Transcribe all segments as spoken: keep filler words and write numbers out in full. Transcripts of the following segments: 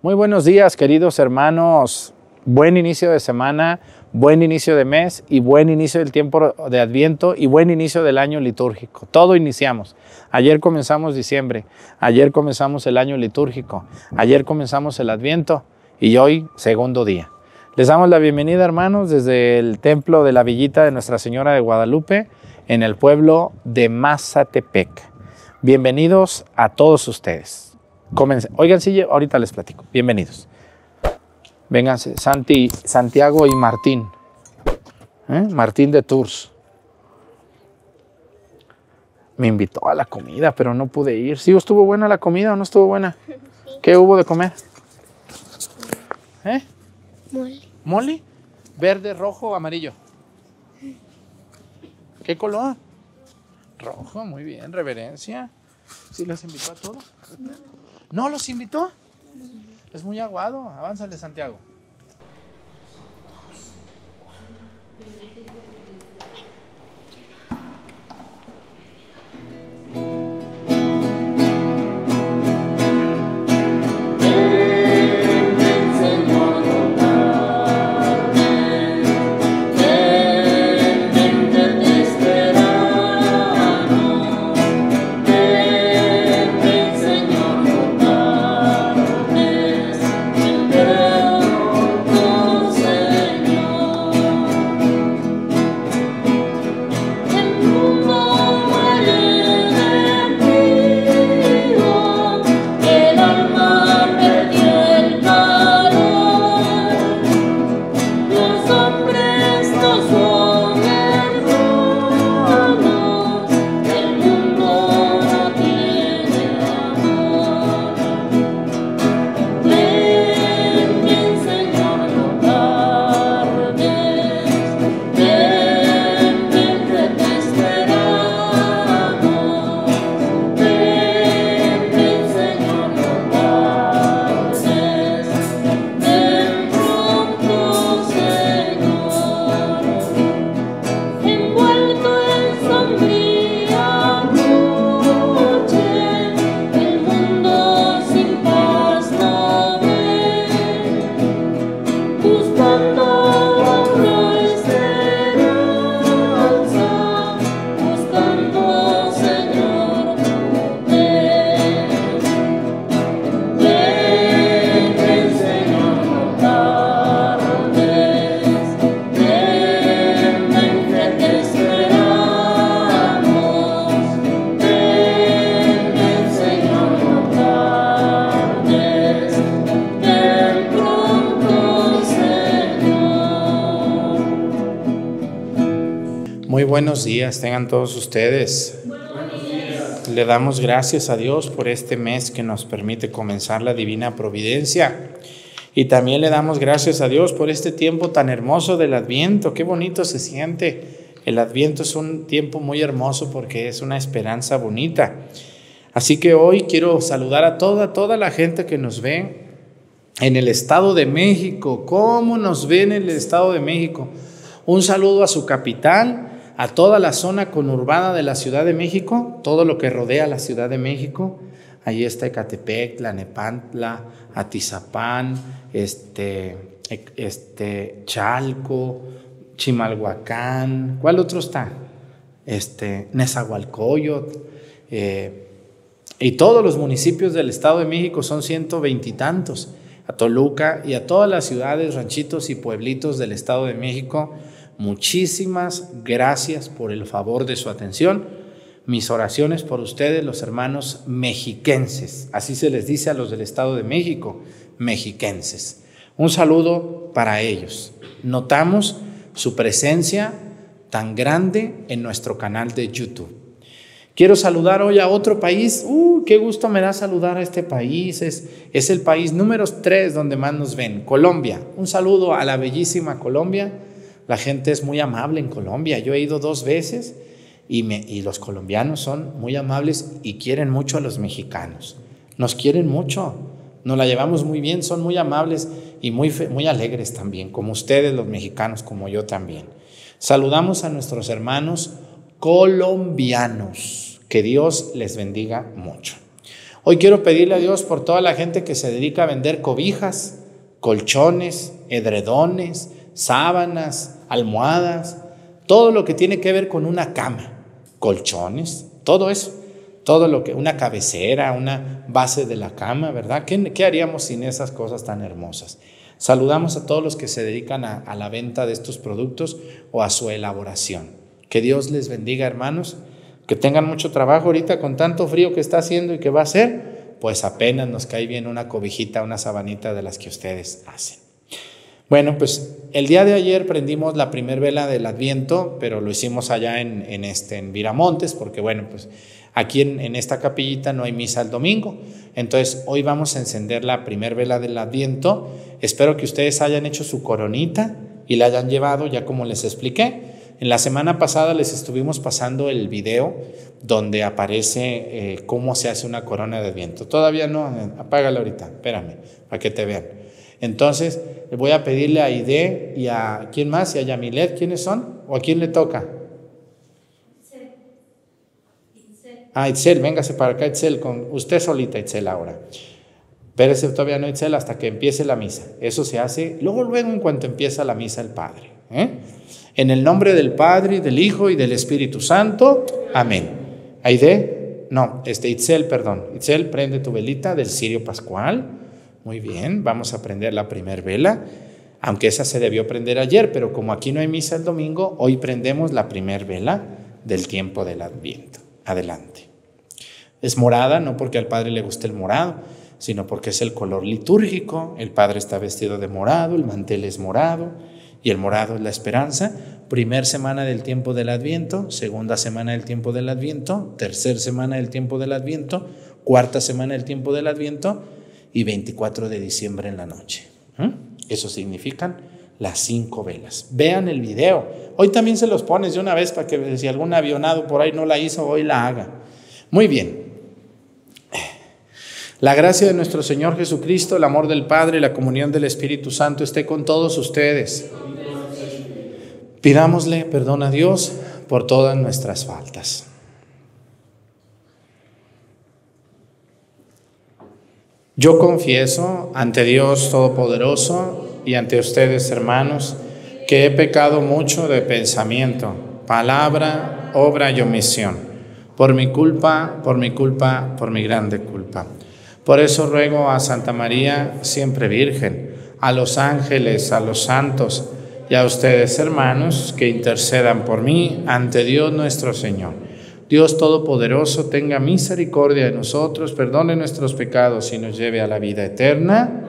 Muy buenos días, queridos hermanos. Buen inicio de semana, buen inicio de mes y buen inicio del tiempo de Adviento y buen inicio del año litúrgico. Todo iniciamos. Ayer comenzamos diciembre, ayer comenzamos el año litúrgico, ayer comenzamos el Adviento y hoy segundo día. Les damos la bienvenida, hermanos, desde el templo de la Villita de Nuestra Señora de Guadalupe en el pueblo de Mazatepec. Bienvenidos a todos ustedes. Comencen. Oigan, sí, ahorita les platico. Bienvenidos. Vénganse, Santi, Santiago y Martín. ¿Eh? Martín de Tours. Me invitó a la comida, pero no pude ir. ¿Sí estuvo buena la comida o no estuvo buena? Sí. ¿Qué hubo de comer? ¿Eh? Mole. ¿Mole? ¿Verde, rojo o amarillo? ¿Qué color? Rojo, muy bien, reverencia. ¿Sí los invitó a todos? ¿No los invitó? Es muy aguado. Avánzale, Santiago. Buenos días, tengan todos ustedes. Le damos gracias a Dios por este mes que nos permite comenzar la divina providencia. Y también le damos gracias a Dios por este tiempo tan hermoso del Adviento. Qué bonito se siente. El Adviento es un tiempo muy hermoso porque es una esperanza bonita. Así que hoy quiero saludar a toda, toda la gente que nos ve en el Estado de México. ¿Cómo nos ve en el Estado de México? Un saludo a su capital, a toda la zona conurbada de la Ciudad de México, todo lo que rodea la Ciudad de México. Allí está Ecatepec, Tlalnepantla, Atizapán, este, este, Chalco, Chimalhuacán. ¿Cuál otro está? Este, Nezahualcóyotl. Eh, y todos los municipios del Estado de México son ciento veintitantos. A Toluca y a todas las ciudades, ranchitos y pueblitos del Estado de México. Muchísimas gracias por el favor de su atención. Mis oraciones por ustedes, los hermanos mexiquenses. Así se les dice a los del Estado de México, mexiquenses. Un saludo para ellos. Notamos su presencia tan grande en nuestro canal de YouTube. Quiero saludar hoy a otro país. ¡Uh, qué gusto me da saludar a este país! Es, es el país número tres donde más nos ven, Colombia. Un saludo a la bellísima Colombia. La gente es muy amable en Colombia. Yo he ido dos veces y, me, y los colombianos son muy amables y quieren mucho a los mexicanos. Nos quieren mucho, nos la llevamos muy bien, son muy amables y muy, muy alegres también, como ustedes los mexicanos, como yo también. Saludamos a nuestros hermanos colombianos. Que Dios les bendiga mucho. Hoy quiero pedirle a Dios por toda la gente que se dedica a vender cobijas, colchones, edredones, sábanas, almohadas, todo lo que tiene que ver con una cama, colchones, todo eso, todo lo que, una cabecera, una base de la cama, ¿verdad? ¿Qué, qué haríamos sin esas cosas tan hermosas? Saludamos a todos los que se dedican a, a la venta de estos productos o a su elaboración. Que Dios les bendiga, hermanos, que tengan mucho trabajo ahorita con tanto frío que está haciendo y que va a hacer, pues apenas nos cae bien una cobijita, una sabanita de las que ustedes hacen. Bueno, pues el día de ayer prendimos la primer vela del Adviento, pero lo hicimos allá en, en, este, en Viramontes, porque bueno, pues aquí en, en esta capillita no hay misa el domingo. Entonces hoy vamos a encender la primer vela del Adviento. Espero que ustedes hayan hecho su coronita y la hayan llevado, ya como les expliqué. En la semana pasada les estuvimos pasando el video donde aparece eh, cómo se hace una corona de Adviento. Todavía no, apágala ahorita, espérame, para que te vean. Entonces, le voy a pedirle a Aide y a ¿quién más? Y a Yamilet, ¿quiénes son? ¿O a quién le toca? Itzel. Itzel. Ah, Itzel, véngase para acá, Itzel, con usted solita, Itzel, ahora. Espérese todavía no, Itzel, hasta que empiece la misa. Eso se hace luego, luego, en cuanto empieza la misa el Padre. ¿eh? En el nombre del Padre, del Hijo y del Espíritu Santo. Amén. Aide, no, este, Itzel, perdón. Itzel, prende tu velita del cirio pascual. Muy bien, vamos a prender la primer vela, aunque esa se debió prender ayer, pero como aquí no hay misa el domingo, hoy prendemos la primer vela del tiempo del Adviento. Adelante. Es morada, no porque al Padre le guste el morado, sino porque es el color litúrgico. El Padre está vestido de morado, el mantel es morado y el morado es la esperanza. Primer semana del tiempo del Adviento, segunda semana del tiempo del Adviento, tercer semana del tiempo del Adviento, cuarta semana del tiempo del Adviento y veinticuatro de diciembre en la noche. ¿Mm? Eso significan las cinco velas. Vean el video. Hoy también se los pones de una vez para que si algún avionado por ahí no la hizo, hoy la haga. Muy bien. La gracia de nuestro Señor Jesucristo, el amor del Padre y la comunión del Espíritu Santo esté con todos ustedes. Pidámosle perdón a Dios por todas nuestras faltas. Yo confieso ante Dios Todopoderoso y ante ustedes, hermanos, que he pecado mucho de pensamiento, palabra, obra y omisión, por mi culpa, por mi culpa, por mi grande culpa. Por eso ruego a Santa María, siempre Virgen, a los ángeles, a los santos y a ustedes, hermanos, que intercedan por mí ante Dios nuestro Señor. Dios Todopoderoso tenga misericordia de nosotros, perdone nuestros pecados y nos lleve a la vida eterna.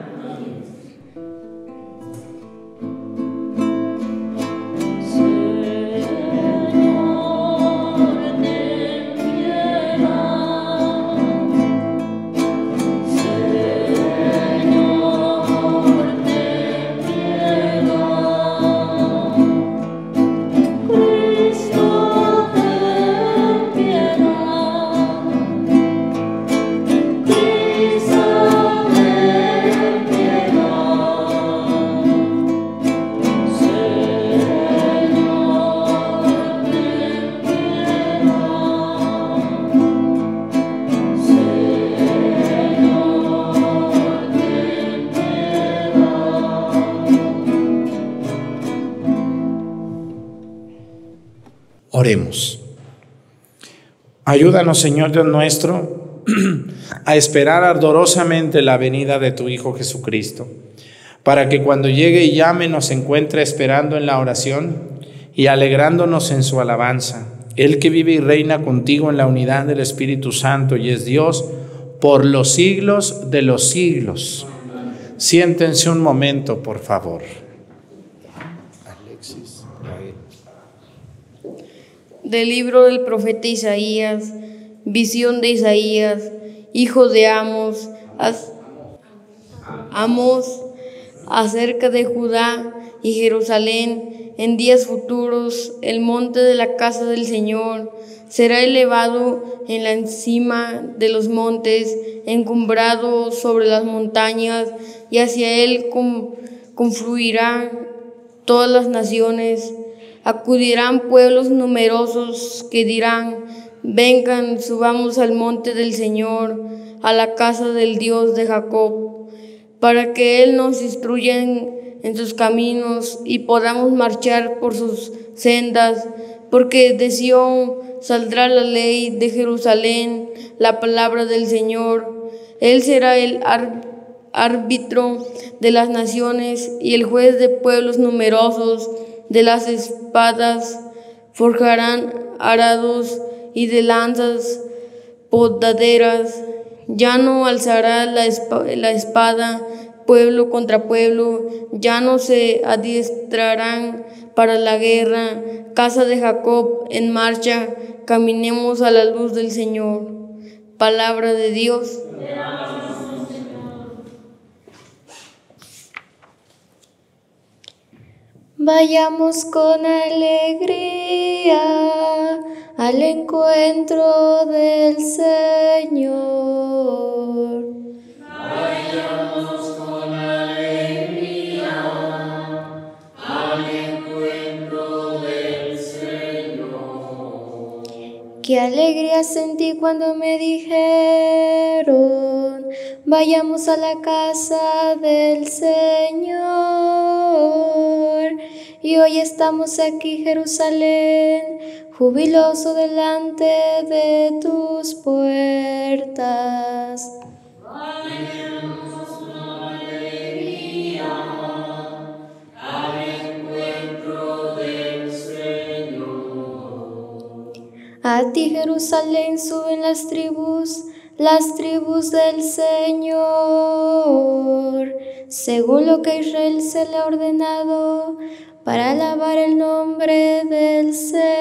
Oremos. Ayúdanos, Señor Dios nuestro, a esperar ardorosamente la venida de tu Hijo Jesucristo, para que cuando llegue y llame nos encuentre esperando en la oración y alegrándonos en su alabanza. Él que vive y reina contigo en la unidad del Espíritu Santo y es Dios por los siglos de los siglos. Siéntense un momento, por favor. Del libro del profeta Isaías, visión de Isaías, hijo de Amos, Amos, acerca de Judá y Jerusalén. En días futuros, el monte de la casa del Señor será elevado en la encima de los montes, encumbrado sobre las montañas, y hacia él confluirán todas las naciones. Acudirán pueblos numerosos que dirán: vengan, subamos al monte del Señor, a la casa del Dios de Jacob, para que Él nos instruya en, en sus caminos y podamos marchar por sus sendas, porque de Sión saldrá la ley, de Jerusalén la palabra del Señor. Él será el árbitro de las naciones y el juez de pueblos numerosos. De las espadas forjarán arados y de lanzas podaderas. Ya no alzará la espada, la espada pueblo contra pueblo, ya no se adiestrarán para la guerra. Casa de Jacob, en marcha, caminemos a la luz del Señor. Palabra de Dios. Vayamos con alegría al encuentro del Señor. Vayamos con alegría al encuentro del Señor. Qué alegría sentí cuando me dijeron: vayamos a la casa del Señor. Y hoy estamos aquí, Jerusalén, jubiloso delante de tus puertas. Vayamos con alegría al encuentro del Señor. A ti, Jerusalén, suben las tribus, las tribus del Señor, según lo que Israel se le ha ordenado, para alabar el nombre del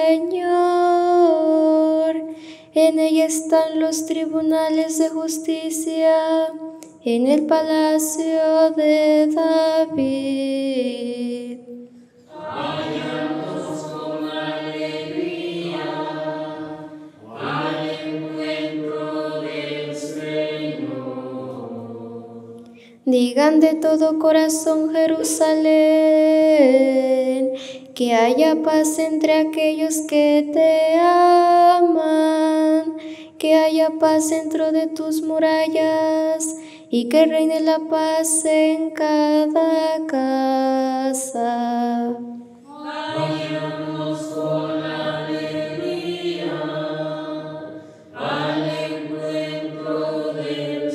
Señor. En ella están los tribunales de justicia, en el palacio de David. Vayamos con alegría al encuentro del Señor. Digan de todo corazón, Jerusalén, que haya paz entre aquellos que te aman, que haya paz dentro de tus murallas y que reine la paz en cada casa. Vayamos con alegría al encuentro del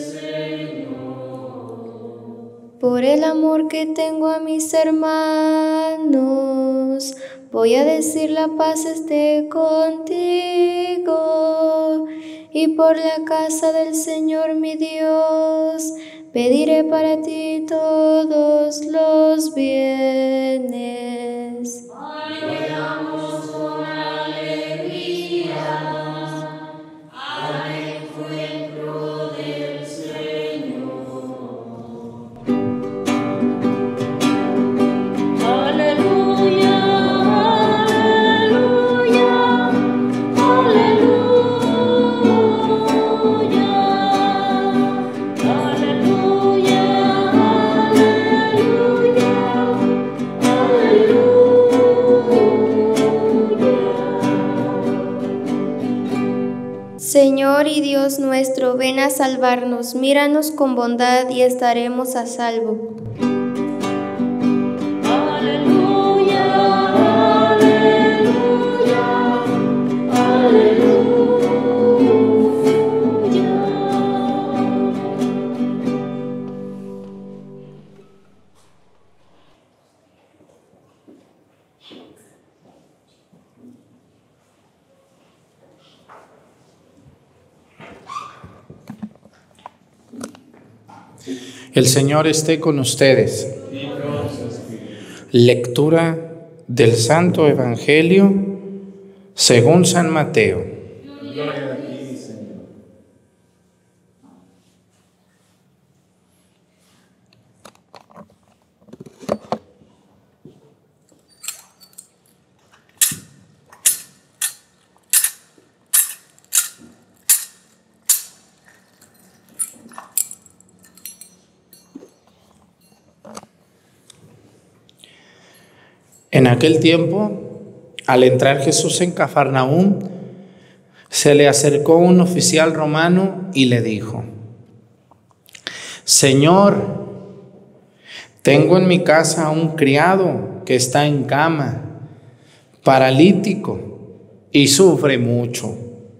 Señor. Por el amor que tengo a mis hermanos, voy a decir la paz esté contigo. Y por la casa del Señor mi Dios, pediré para ti todos los bienes. Vayamos con alegría al encuentro del Señor. Aleluya, aleluya, aleluya, aleluya, Señor y Dios nuestro, ven a salvarnos, míranos con bondad y estaremos a salvo. aleluya, aleluya, aleluya. El Señor esté con ustedes. Lectura del Santo Evangelio según San Mateo. Gloria a ti, Señor. En aquel tiempo, al entrar Jesús en Cafarnaúm, se le acercó un oficial romano y le dijo: Señor, tengo en mi casa a un criado que está en cama, paralítico, y sufre mucho.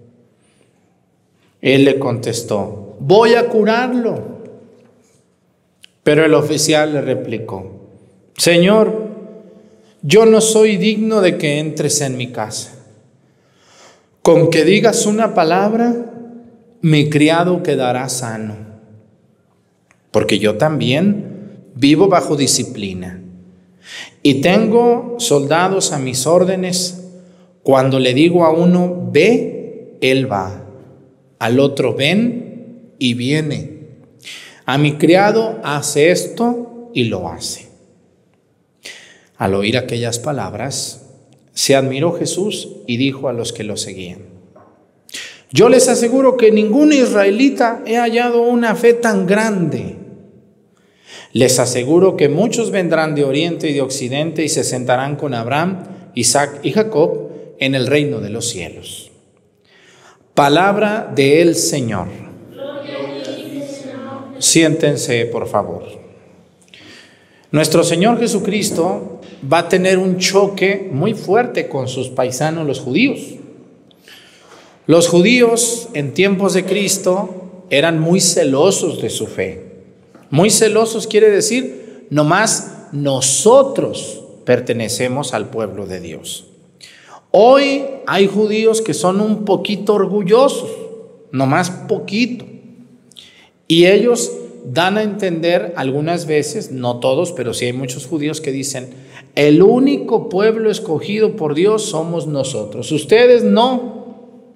Él le contestó, voy a curarlo. Pero el oficial le replicó, Señor, yo no soy digno de que entres en mi casa. Con que digas una palabra, mi criado quedará sano. Porque yo también vivo bajo disciplina y tengo soldados a mis órdenes. Cuando le digo a uno, ve, él va. Al otro, ven, y viene. A mi criado, hace esto, y lo hace. Al oír aquellas palabras, se admiró Jesús y dijo a los que lo seguían, yo les aseguro que ningún israelita he hallado una fe tan grande. Les aseguro que muchos vendrán de oriente y de occidente y se sentarán con Abraham, Isaac y Jacob en el reino de los cielos. Palabra del Señor. Siéntense, por favor. Nuestro Señor Jesucristo va a tener un choque muy fuerte con sus paisanos, los judíos. Los judíos en tiempos de Cristo eran muy celosos de su fe. Muy celosos quiere decir, nomás nosotros pertenecemos al pueblo de Dios. Hoy hay judíos que son un poquito orgullosos, nomás poquito. Y ellos dan a entender algunas veces, no todos, pero sí hay muchos judíos que dicen, el único pueblo escogido por Dios somos nosotros, ustedes no.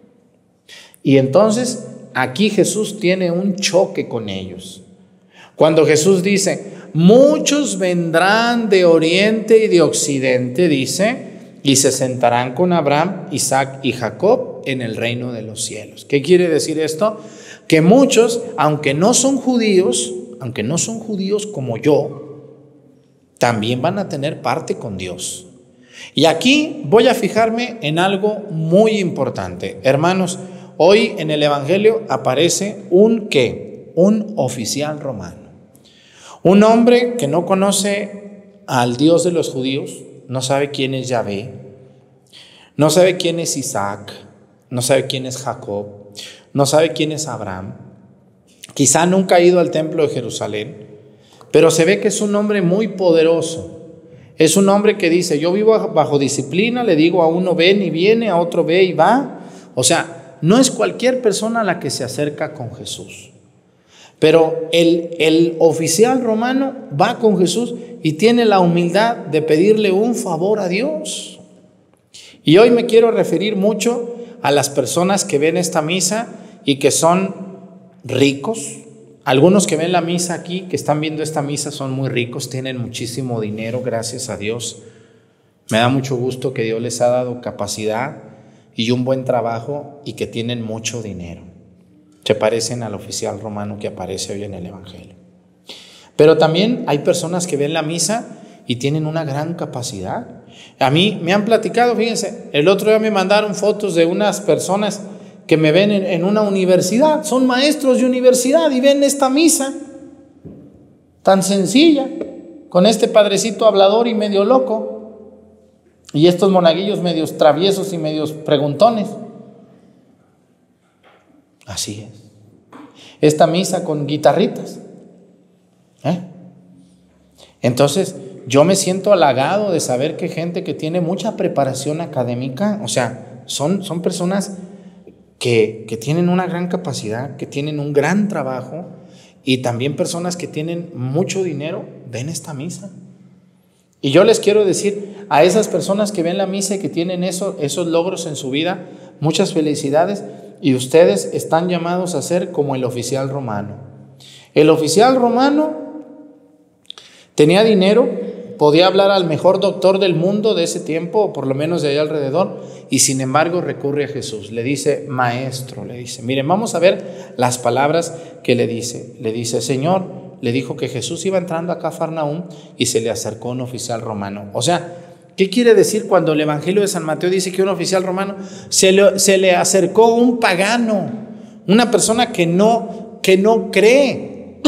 Y entonces aquí Jesús tiene un choque con ellos. Cuando Jesús dice, muchos vendrán de oriente y de occidente, dice, y se sentarán con Abraham, Isaac y Jacob en el reino de los cielos. ¿Qué quiere decir esto? Que muchos, aunque no son judíos, aunque no son judíos como yo, también van a tener parte con Dios. Y aquí voy a fijarme en algo muy importante. Hermanos, hoy en el Evangelio aparece un ¿qué? Un oficial romano. Un hombre que no conoce al Dios de los judíos, no sabe quién es Yahvé, no sabe quién es Isaac, no sabe quién es Jacob, no sabe quién es Abraham. Quizá nunca ha ido al templo de Jerusalén, pero se ve que es un hombre muy poderoso. Es un hombre que dice, yo vivo bajo disciplina, le digo a uno ven y viene, a otro ve y va. O sea, no es cualquier persona a la que se acerca con Jesús. Pero el, el oficial romano va con Jesús y tiene la humildad de pedirle un favor a Dios. Y hoy me quiero referir mucho a las personas que ven esta misa y que son ricos. Algunos que ven la misa aquí, que están viendo esta misa, son muy ricos, tienen muchísimo dinero, gracias a Dios. Me da mucho gusto que Dios les ha dado capacidad y un buen trabajo y que tienen mucho dinero. Se parecen al oficial romano que aparece hoy en el Evangelio. Pero también hay personas que ven la misa y tienen una gran capacidad. A mí me han platicado, fíjense, el otro día me mandaron fotos de unas personas que me ven en, en una universidad, son maestros de universidad y ven esta misa tan sencilla, con este padrecito hablador y medio loco, y estos monaguillos medios traviesos y medios preguntones. Así es. Esta misa con guitarritas. ¿Eh? Entonces, yo me siento halagado de saber que gente que tiene mucha preparación académica, o sea, son, son personas que, que tienen una gran capacidad, que tienen un gran trabajo, y también personas que tienen mucho dinero, ven esta misa. Y yo les quiero decir a esas personas que ven la misa y que tienen eso, esos logros en su vida, muchas felicidades. Y ustedes están llamados a ser como el oficial romano. El oficial romano tenía dinero, podía hablar al mejor doctor del mundo de ese tiempo, o por lo menos de ahí alrededor, y sin embargo recurre a Jesús. Le dice, maestro, le dice. Miren, vamos a ver las palabras que le dice. Le dice, Señor, le dijo que Jesús iba entrando a Cafarnaúm y se le acercó un oficial romano. O sea, ¿qué quiere decir cuando el Evangelio de San Mateo dice que un oficial romano se le, se le acercó un pagano, una persona que no, que no cree?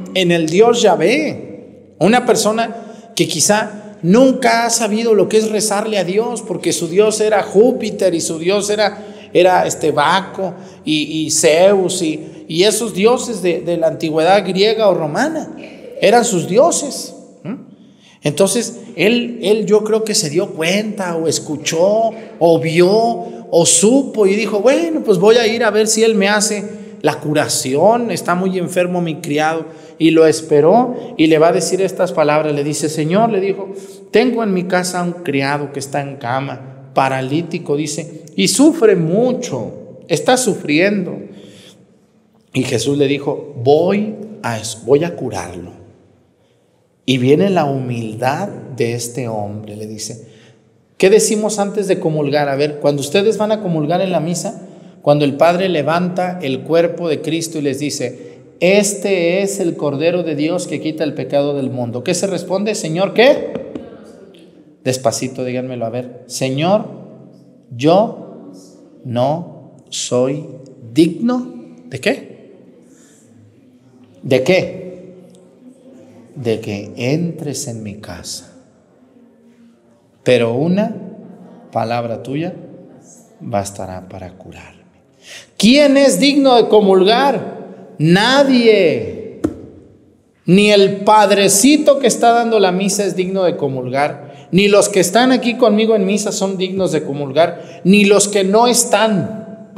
en el Dios Yahvé. Una persona que quizá nunca ha sabido lo que es rezarle a Dios, porque su Dios era Júpiter y su Dios era, era este Baco y, y Zeus y, y esos dioses de, de la antigüedad griega o romana. Eran sus dioses. Entonces, él, él yo creo que se dio cuenta o escuchó o vio o supo y dijo, bueno, pues voy a ir a ver si él me hace la curación. Está muy enfermo mi criado. Y lo esperó y le va a decir estas palabras. Le dice, Señor, le dijo, tengo en mi casa un criado que está en cama, paralítico, dice, y sufre mucho, está sufriendo. Y Jesús le dijo, voy a, voy a curarlo. Y viene la humildad de este hombre, le dice. ¿Qué decimos antes de comulgar? A ver, cuando ustedes van a comulgar en la misa, cuando el Padre levanta el cuerpo de Cristo y les dice, este es el Cordero de Dios que quita el pecado del mundo. ¿Qué se responde? Señor, ¿qué? Despacito, díganmelo, a ver. Señor, yo no soy digno. ¿De qué? ¿De qué? De que entres en mi casa, pero una palabra tuya bastará para curarme. ¿Quién es digno de comulgar? Nadie. Ni el padrecito que está dando la misa es digno de comulgar, ni los que están aquí conmigo en misa son dignos de comulgar, ni los que no están.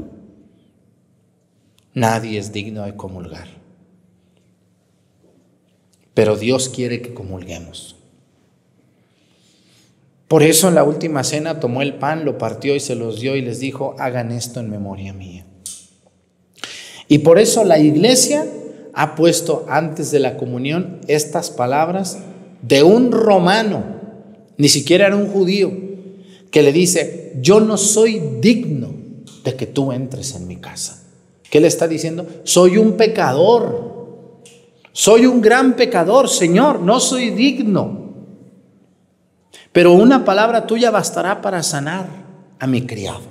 Nadie es digno de comulgar. Pero Dios quiere que comulguemos. Por eso en la última cena tomó el pan, lo partió y se los dio y les dijo, hagan esto en memoria mía. Y por eso la iglesia ha puesto antes de la comunión estas palabras de un romano, ni siquiera era un judío, que le dice, yo no soy digno de que tú entres en mi casa. ¿Qué le está diciendo? Soy un pecador. Soy un gran pecador, Señor, no soy digno. Pero una palabra tuya bastará para sanar a mi criado.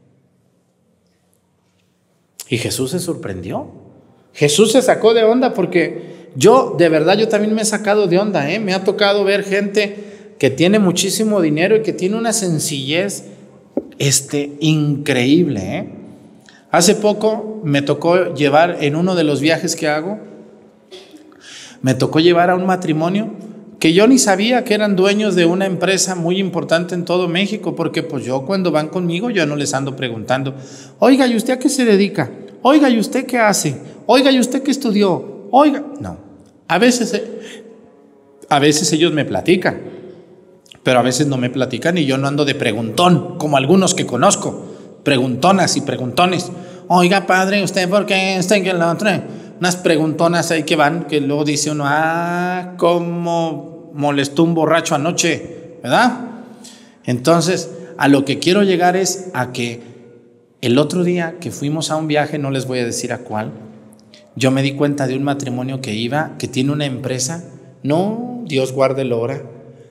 Y Jesús se sorprendió. Jesús se sacó de onda porque yo, de verdad, yo también me he sacado de onda, ¿eh? Me ha tocado ver gente que tiene muchísimo dinero y que tiene una sencillez este, increíble, ¿eh? Hace poco me tocó llevar en uno de los viajes que hago, me tocó llevar a un matrimonio que yo ni sabía que eran dueños de una empresa muy importante en todo México, porque pues yo cuando van conmigo yo no les ando preguntando, oiga, ¿y usted a qué se dedica? Oiga, ¿y usted qué hace? Oiga, ¿y usted qué estudió? Oiga, no. A veces, a veces ellos me platican, pero a veces no me platican y yo no ando de preguntón, como algunos que conozco, preguntonas y preguntones. Oiga, padre, ¿usted por qué está en la otra? Unas preguntonas ahí que van, que luego dice uno, ah, cómo molestó un borracho anoche, ¿verdad? Entonces, a lo que quiero llegar es a que el otro día que fuimos a un viaje, no les voy a decir a cuál, yo me di cuenta de un matrimonio que iba, que tiene una empresa, no, Dios guarde el hora,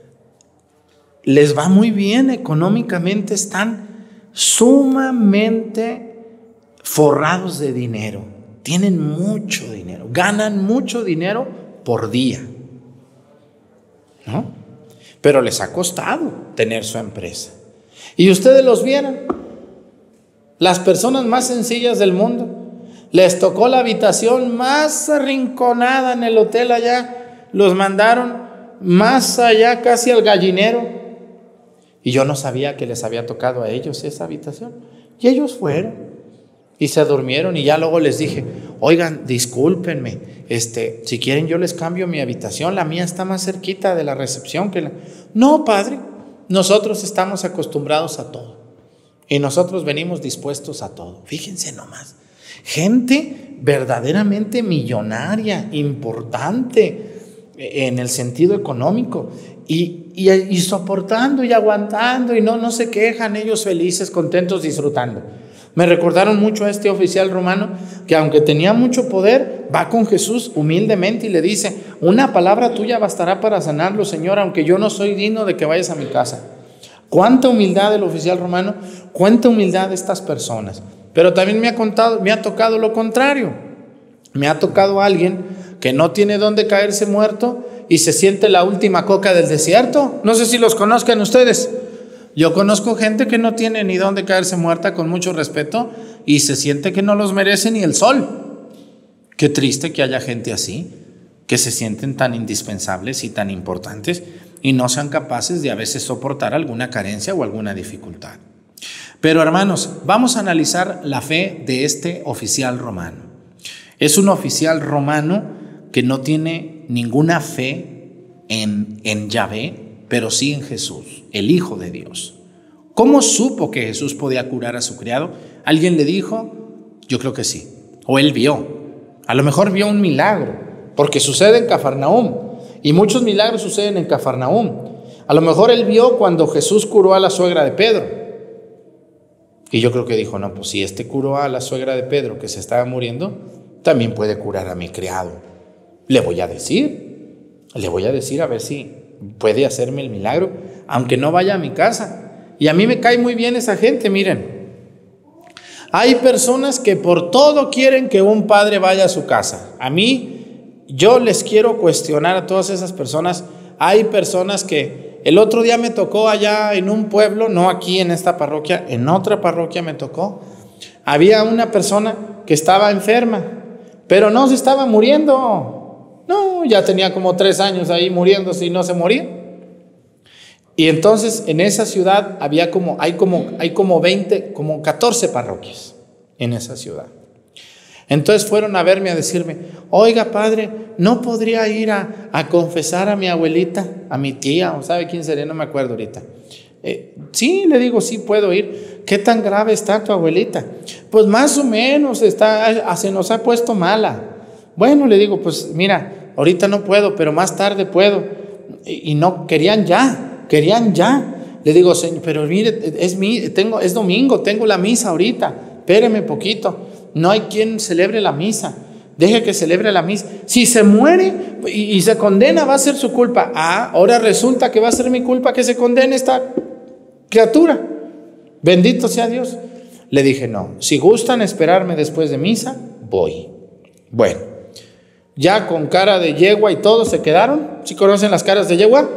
les va muy bien económicamente, están sumamente forrados de dinero. Tienen mucho dinero, ganan mucho dinero por día, ¿no? Pero les ha costado tener su empresa. Y ustedes los vieran, las personas más sencillas del mundo, les tocó la habitación más arrinconada en el hotel allá, los mandaron más allá casi al gallinero. Y yo no sabía que les había tocado a ellos esa habitación. Y ellos fueron. Y se durmieron y ya luego les dije, oigan, discúlpenme, este, si quieren yo les cambio mi habitación, la mía está más cerquita de la recepción que la... No, padre, nosotros estamos acostumbrados a todo y nosotros venimos dispuestos a todo. Fíjense nomás, gente verdaderamente millonaria, importante en el sentido económico y, y, y soportando y aguantando y no, no se quejan, ellos felices, contentos, disfrutando. Me recordaron mucho a este oficial romano que aunque tenía mucho poder, va con Jesús humildemente y le dice, una palabra tuya bastará para sanarlo, Señor, aunque yo no soy digno de que vayas a mi casa. Cuánta humildad del oficial romano, cuánta humildad de estas personas. Pero también me ha, contado, me ha tocado lo contrario. Me ha tocado alguien que no tiene dónde caerse muerto y se siente la última coca del desierto. No sé si los conozcan ustedes. Yo conozco gente que no tiene ni dónde caerse muerta, con mucho respeto, y se siente que no los merece ni el sol. Qué triste que haya gente así, que se sienten tan indispensables y tan importantes y no sean capaces de a veces soportar alguna carencia o alguna dificultad. Pero hermanos, vamos a analizar la fe de este oficial romano. Es un oficial romano que no tiene ninguna fe en, en Yahvé, pero sí en Jesús, el Hijo de Dios. ¿Cómo supo que Jesús podía curar a su criado? ¿Alguien le dijo? Yo creo que sí. O él vio. A lo mejor vio un milagro, porque sucede en Cafarnaúm. Y muchos milagros suceden en Cafarnaúm. A lo mejor él vio cuando Jesús curó a la suegra de Pedro. Y yo creo que dijo, no, pues si este curó a la suegra de Pedro que se estaba muriendo, también puede curar a mi criado. Le voy a decir, le voy a decir a ver si puede hacerme el milagro, aunque no vaya a mi casa. Y a mí me cae muy bien esa gente, miren. Hay personas que por todo quieren que un padre vaya a su casa. A mí, yo les quiero cuestionar a todas esas personas. Hay personas que el otro día me tocó allá en un pueblo, no aquí en esta parroquia, en otra parroquia me tocó. Había una persona que estaba enferma, pero no se estaba muriendo. No, ya tenía como tres años ahí muriéndose y no se moría. Y entonces en esa ciudad había como, hay como, hay como veinte, como catorce parroquias en esa ciudad. Entonces fueron a verme a decirme, oiga padre, ¿no podría ir a, a confesar a mi abuelita, a mi tía, o sabe quién sería? No me acuerdo ahorita. Eh, sí, le digo, sí puedo ir. ¿Qué tan grave está tu abuelita? Pues más o menos, está, se nos ha puesto mala. Bueno, le digo, pues mira, ahorita no puedo, pero más tarde puedo. Y, y no, querían ya, querían ya. Le digo, señor, pero mire, es, mi, tengo, es domingo, tengo la misa ahorita, espéreme poquito. No hay quien celebre la misa. Deje que celebre la misa. Si se muere y, y se condena, va a ser su culpa. Ah, ahora resulta que va a ser mi culpa que se condene esta criatura. Bendito sea Dios. Le dije, no, si gustan esperarme después de misa, voy. Bueno, ya con cara de yegua y todo se quedaron. ¿Sí conocen las caras de yegua?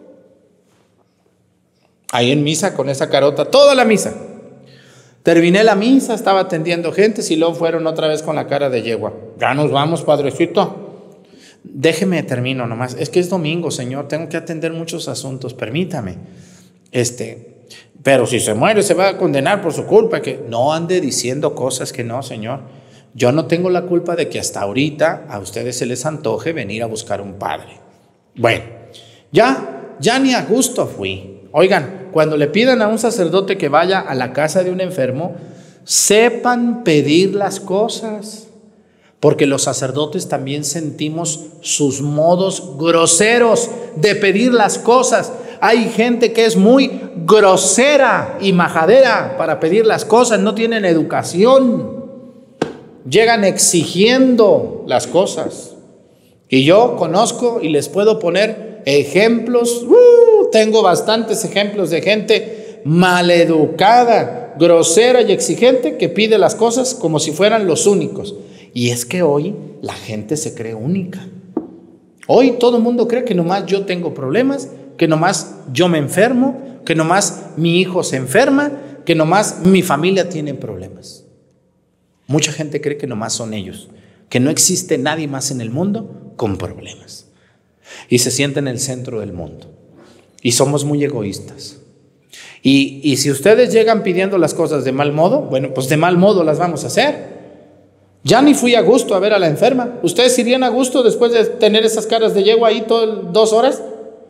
Ahí en misa con esa carota, toda la misa. Terminé la misa, estaba atendiendo gente, y luego fueron otra vez con la cara de yegua. Ya nos vamos, padrecito. Déjeme termino nomás. Es que es domingo, señor, tengo que atender muchos asuntos, permítame. Este, pero si se muere se va a condenar por su culpa. Que no ande diciendo cosas que no, señor. Yo no tengo la culpa de que hasta ahorita a ustedes se les antoje venir a buscar un padre. Bueno, ya, ya ni a gusto fui. Oigan, cuando le pidan a un sacerdote que vaya a la casa de un enfermo, sepan pedir las cosas, porque los sacerdotes también sentimos sus modos groseros de pedir las cosas. Hay gente que es muy grosera y majadera para pedir las cosas, no tienen educación, llegan exigiendo las cosas. Y yo conozco y les puedo poner ejemplos, uh, tengo bastantes ejemplos de gente maleducada, grosera y exigente que pide las cosas como si fueran los únicos. Y es que hoy la gente se cree única. Hoy todo el mundo cree que nomás yo tengo problemas, que nomás yo me enfermo, que nomás mi hijo se enferma, que nomás mi familia tiene problemas. Mucha gente cree que nomás son ellos, que no existe nadie más en el mundo con problemas. Y se siente en el centro del mundo. Y somos muy egoístas. Y, y si ustedes llegan pidiendo las cosas de mal modo, bueno, pues de mal modo las vamos a hacer. Ya ni fui a gusto a ver a la enferma. ¿Ustedes irían a gusto después de tener esas caras de yegua ahí todas dos horas?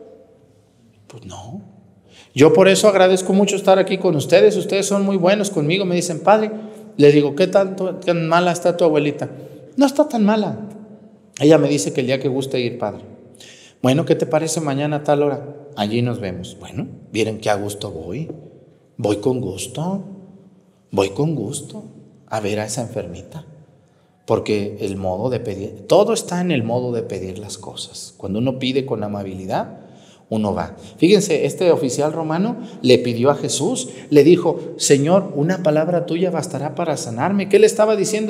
Pues no. Yo por eso agradezco mucho estar aquí con ustedes. Ustedes son muy buenos conmigo. Me dicen, padre, le digo, ¿qué tanto, tan mala está tu abuelita? No está tan mala. Ella me dice que el día que guste ir, padre. Bueno, ¿qué te parece mañana a tal hora? Allí nos vemos. Bueno, miren qué a gusto voy. Voy con gusto. Voy con gusto a ver a esa enfermita. Porque el modo de pedir, todo está en el modo de pedir las cosas. Cuando uno pide con amabilidad, uno va. Fíjense, este oficial romano le pidió a Jesús, le dijo, Señor, una palabra tuya bastará para sanarme. ¿Qué le estaba diciendo?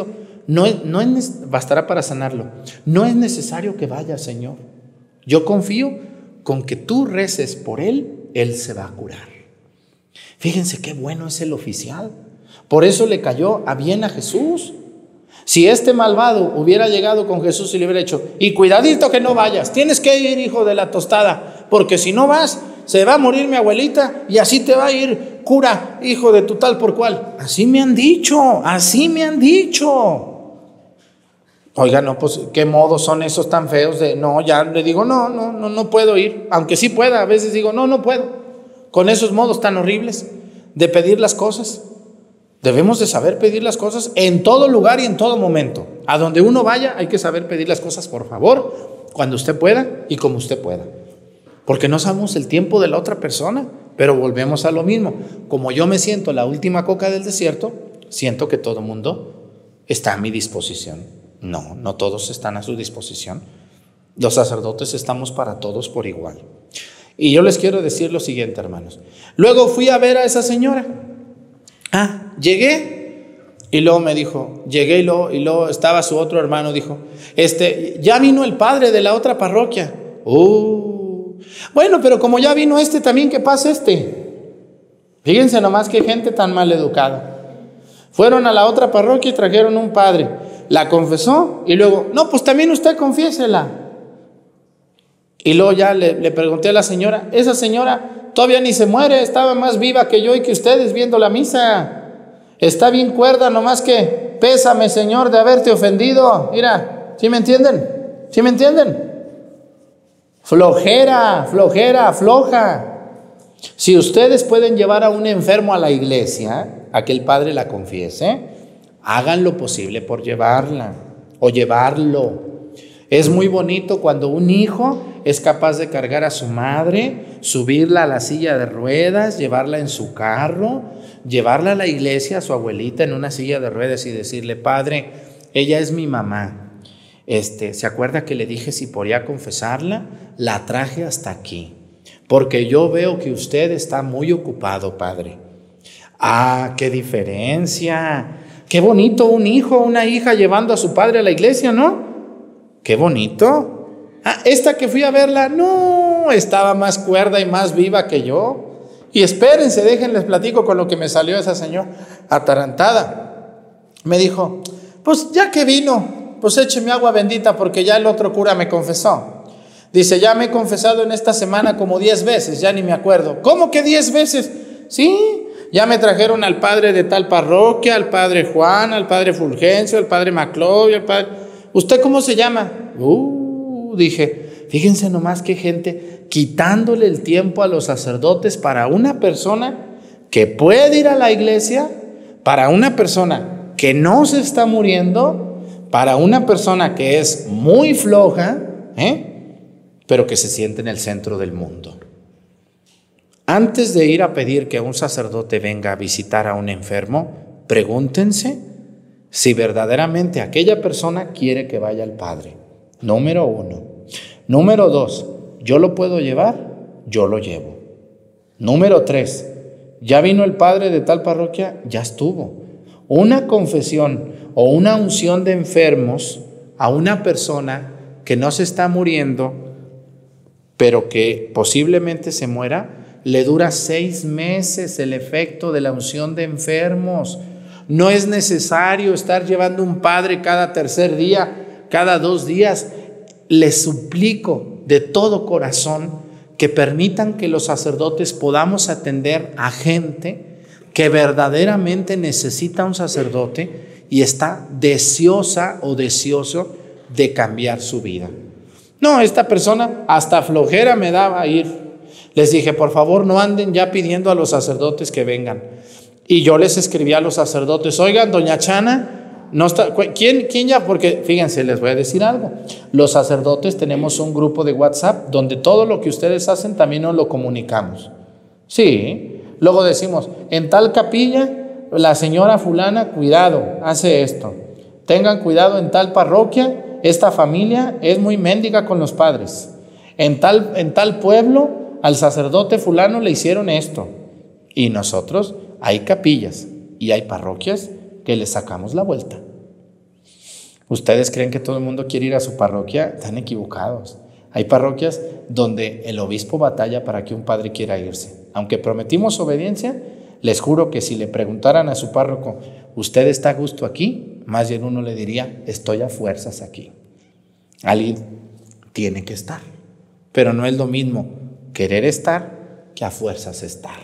No, es, no es, bastará para sanarlo. No es necesario que vaya, Señor. Yo confío con que tú reces por él, él se va a curar. Fíjense qué bueno es el oficial. Por eso le cayó a bien a Jesús. Si este malvado hubiera llegado con Jesús y le hubiera dicho, y cuidadito que no vayas, tienes que ir, hijo de la tostada, porque si no vas, se va a morir mi abuelita y así te va a ir, cura, hijo de tu tal por cual. Así me han dicho, así me han dicho. Oiga, no, pues, ¿qué modos son esos tan feos de, no, ya le digo, no, no, no, no puedo ir, aunque sí pueda, a veces digo, no, no puedo, con esos modos tan horribles de pedir las cosas. Debemos de saber pedir las cosas en todo lugar y en todo momento. A donde uno vaya hay que saber pedir las cosas, por favor, cuando usted pueda y como usted pueda. Porque no sabemos el tiempo de la otra persona, pero volvemos a lo mismo. Como yo me siento la última coca del desierto, siento que todo el mundo está a mi disposición. No, no todos están a su disposición. Los sacerdotes estamos para todos por igual. Y yo les quiero decir lo siguiente, hermanos. Luego fui a ver a esa señora. Ah, llegué y luego me dijo, llegué y luego, y luego estaba su otro hermano, dijo, este, ya vino el padre de la otra parroquia. Uh, bueno, pero como ya vino este también, ¿qué pasa este? Fíjense nomás qué gente tan mal educada. Fueron a la otra parroquia y trajeron un padre, la confesó y luego, no, pues también usted confiésela. Y luego ya le, le pregunté a la señora, esa señora todavía ni se muere, estaba más viva que yo y que ustedes viendo la misa. Está bien cuerda, nomás que pésame, Señor, de haberte ofendido. Mira, ¿sí me entienden? ¿Sí me entienden? Flojera, flojera, floja. Si ustedes pueden llevar a un enfermo a la iglesia, a que el padre la confiese, hagan lo posible por llevarla o llevarlo. Es muy bonito cuando un hijo es capaz de cargar a su madre, subirla a la silla de ruedas, llevarla en su carro, llevarla a la iglesia, a su abuelita en una silla de ruedas y decirle, padre, ella es mi mamá. Este, ¿se acuerda que le dije si podía confesarla? La traje hasta aquí, porque yo veo que usted está muy ocupado, padre. Ah, qué diferencia. Qué bonito un hijo, una hija llevando a su padre a la iglesia, ¿no? Qué bonito. Ah, esta que fui a verla, no, estaba más cuerda y más viva que yo. Y espérense, déjenles platico con lo que me salió esa señora atarantada. Me dijo, pues ya que vino, pues écheme agua bendita porque ya el otro cura me confesó. Dice, ya me he confesado en esta semana como diez veces, ya ni me acuerdo. ¿Cómo que diez veces? Sí, ya me trajeron al padre de tal parroquia, al padre Juan, al padre Fulgencio, al padre Maclovio, al padre... ¿Usted cómo se llama? Uh, dije, fíjense nomás qué gente quitándole el tiempo a los sacerdotes para una persona que puede ir a la iglesia, para una persona que no se está muriendo, para una persona que es muy floja, ¿eh? pero que se siente en el centro del mundo. Antes de ir a pedir que un sacerdote venga a visitar a un enfermo, pregúntense si verdaderamente aquella persona quiere que vaya al Padre. Número uno. Número dos, ¿yo lo puedo llevar? Yo lo llevo. Número tres, ¿ya vino el Padre de tal parroquia? Ya estuvo. Una confesión o una unción de enfermos a una persona que no se está muriendo, pero que posiblemente se muera, le dura seis meses el efecto de la unción de enfermos. No es necesario estar llevando un padre cada tercer día, cada dos días. Les suplico de todo corazón que permitan que los sacerdotes podamos atender a gente que verdaderamente necesita un sacerdote y está deseosa o deseoso de cambiar su vida. No, esta persona hasta flojera me daba ir. Les dije, por favor, no anden ya pidiendo a los sacerdotes que vengan. Y yo les escribí a los sacerdotes, oigan, doña Chana, no está, ¿quién, quién ya? Porque fíjense, les voy a decir algo. Los sacerdotes tenemos un grupo de WhatsApp donde todo lo que ustedes hacen también nos lo comunicamos. Sí, luego decimos, en tal capilla, la señora fulana, cuidado, hace esto. Tengan cuidado en tal parroquia, esta familia es muy mendiga con los padres. En tal, en tal pueblo, al sacerdote fulano le hicieron esto. Y nosotros... hay capillas y hay parroquias que le sacamos la vuelta. ¿Ustedes creen que todo el mundo quiere ir a su parroquia? Están equivocados. Hay parroquias donde el obispo batalla para que un padre quiera irse. Aunque prometimos obediencia, les juro que si le preguntaran a su párroco, ¿usted está a gusto aquí? Más bien uno le diría, estoy a fuerzas aquí. Alguien tiene que estar. Pero no es lo mismo querer estar que a fuerzas estar.